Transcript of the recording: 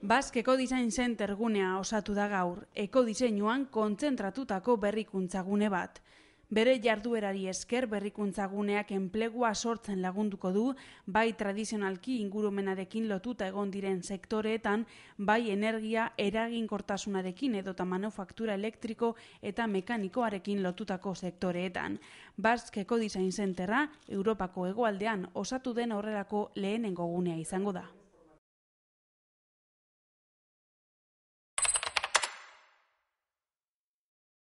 Basque Eco Design Center gunea osatu da gaur, ekodiseinuan kontzentratutako berrikuntza gune bat. Bere jarduerari esker berrikuntza guneak enplegua sortzen lagunduko du, bai tradizionalki ingurumenarekin lotuta egon diren sektoreetan, bai energia eraginkortasunarekin edota manufaktura elektriko eta mekanikoarekin lotutako sektoreetan. Basque Eco Design Centera Europako hegoaldean osatu den horrelako lehenengo gunea izango da.